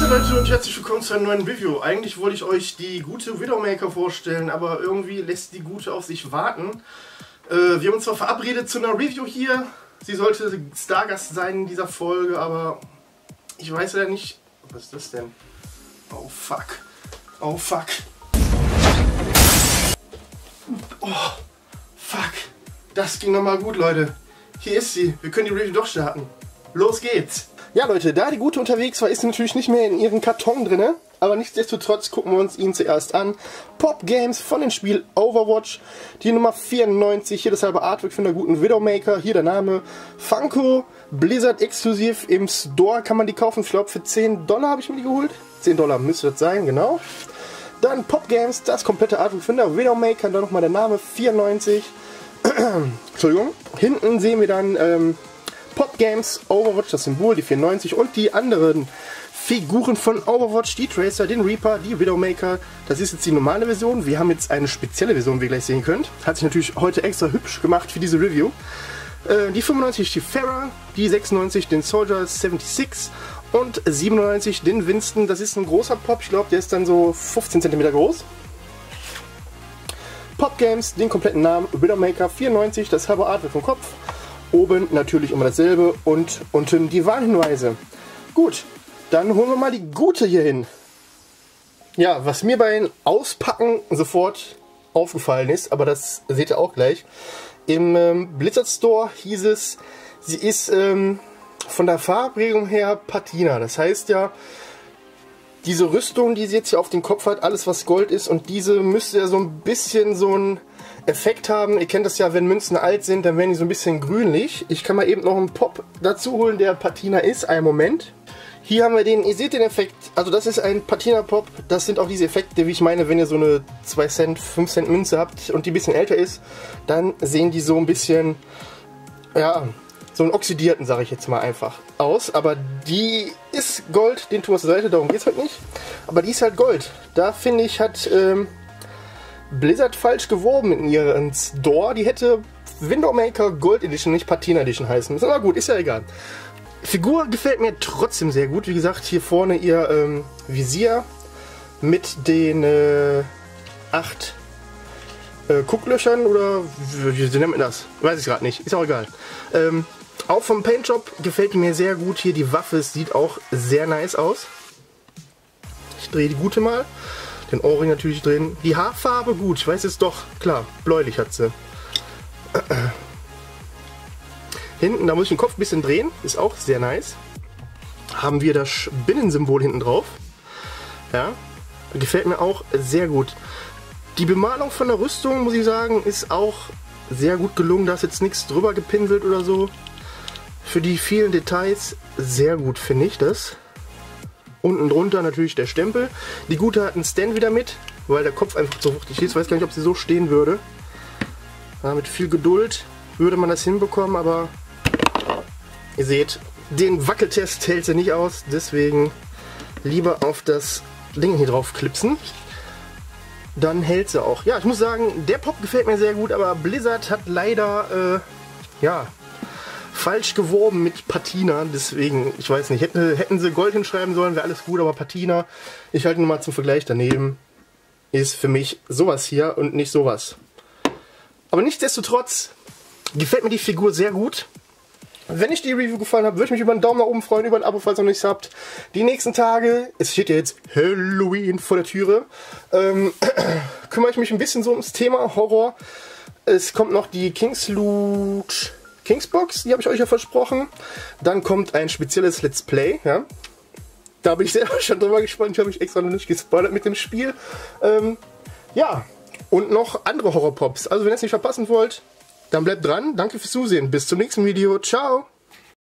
Leute und herzlich willkommen zu einem neuen Review. Eigentlich wollte ich euch die gute Widowmaker vorstellen, aber irgendwie lässt die gute auf sich warten. Wir haben uns zwar verabredet zu einer Review hier. Sie sollte Stargast sein in dieser Folge, aber ich weiß ja nicht... Was ist das denn? Oh fuck. Oh fuck. Oh fuck. Das ging nochmal gut, Leute. Hier ist sie. Wir können die Review doch starten. Los geht's. Ja Leute, da die gute unterwegs war, ist sie natürlich nicht mehr in ihrem Karton drin. Aber nichtsdestotrotz gucken wir uns ihn zuerst an. Pop Games von dem Spiel Overwatch. Die Nummer 94. Hier das halbe Artwork von der guten Widowmaker. Hier der Name. Funko. Blizzard exklusiv. Im Store kann man die kaufen. Ich glaube für $10 habe ich mir die geholt. $10 müsste das sein, genau. Dann Pop Games. Das komplette Artwork von der Widowmaker. Dann nochmal der Name. 94. Entschuldigung. Hinten sehen wir dann... Pop Games, Overwatch, das Symbol, die 94 und die anderen Figuren von Overwatch, die Tracer, den Reaper, die Widowmaker. Das ist jetzt die normale Version. Wir haben jetzt eine spezielle Version, wie ihr gleich sehen könnt. Hat sich natürlich heute extra hübsch gemacht für diese Review. Die 95 die Pharah, die 96 den Soldier 76 und 97 den Winston. Das ist ein großer Pop, ich glaube der ist dann so 15 cm groß. Pop Games, den kompletten Namen, Widowmaker 94, das halbe Artwork vom Kopf. Oben natürlich immer dasselbe und unten die Warnhinweise. Gut, dann holen wir mal die gute hier hin. Ja, was mir beim Auspacken sofort aufgefallen ist, aber das seht ihr auch gleich. Im Blizzard Store hieß es, sie ist von der Farbregung her Patina. Das heißt ja, diese Rüstung, die sie jetzt hier auf dem Kopf hat, alles was Gold ist, und diese müsste ja so ein bisschen so ein Effekt haben. Ihr kennt das ja, wenn Münzen alt sind, dann werden die so ein bisschen grünlich. Ich kann mal eben noch einen Pop dazu holen, der Patina ist. Einen Moment. Hier haben wir den, ihr seht den Effekt, also das ist ein Patina Pop. Das sind auch diese Effekte, wie ich meine, wenn ihr so eine 2 Cent, 5 Cent Münze habt und die ein bisschen älter ist, dann sehen die so ein bisschen, ja, so einen oxidierten, sage ich jetzt mal einfach, aus. Aber die ist Gold, den tun wir zur Seite, darum geht es halt nicht. Aber die ist halt Gold. Da finde ich, hat Blizzard falsch geworben in ihren Store. Die hätte Widowmaker Gold Edition, nicht Patina Edition heißen. Ist aber gut, ist ja egal. Figur gefällt mir trotzdem sehr gut. Wie gesagt, hier vorne ihr Visier mit den 8 Gucklöchern oder wie nennt man das? Weiß ich gerade nicht, ist auch egal. Auch vom Paintjob gefällt mir sehr gut. Hier die Waffe, sieht auch sehr nice aus. Ich drehe die gute mal. Den Ohrring natürlich drin. Die Haarfarbe gut, ich weiß jetzt doch, klar, bläulich hat sie. Hinten, da muss ich den Kopf ein bisschen drehen, ist auch sehr nice. Haben wir das Spinnensymbol hinten drauf. Ja, gefällt mir auch sehr gut. Die Bemalung von der Rüstung, muss ich sagen, ist auch sehr gut gelungen. Da ist jetzt nichts drüber gepinselt oder so. Für die vielen Details sehr gut, finde ich das. Unten drunter natürlich der Stempel. Die gute hat einen Stand wieder mit, weil der Kopf einfach so wuchtig ist. Ich weiß gar nicht, ob sie so stehen würde. Ja, mit viel Geduld würde man das hinbekommen, aber ihr seht, den Wackeltest hält sie nicht aus. Deswegen lieber auf das Ding hier drauf klipsen. Dann hält sie auch. Ja, ich muss sagen, der Pop gefällt mir sehr gut, aber Blizzard hat leider, ja, falsch geworben mit Patina, deswegen, ich weiß nicht, hätten sie Gold hinschreiben sollen, wäre alles gut, aber Patina, ich halte nur mal zum Vergleich daneben, ist für mich sowas hier und nicht sowas. Aber nichtsdestotrotz gefällt mir die Figur sehr gut. Wenn euch die Review gefallen hat, würde ich mich über einen Daumen nach oben freuen, über ein Abo, falls ihr noch nichts habt. Die nächsten Tage, es steht ja jetzt Halloween vor der Türe, kümmere ich mich ein bisschen so ums Thema Horror. Es kommt noch die Kingsbox, die habe ich euch ja versprochen. Dann kommt ein spezielles Let's Play, ja. Da bin ich selber schon drüber gespannt, ich habe mich extra noch nicht gespoilert mit dem Spiel. Ja, und noch andere Horror-Pops. Also wenn ihr es nicht verpassen wollt, dann bleibt dran. Danke fürs Zusehen. Bis zum nächsten Video. Ciao!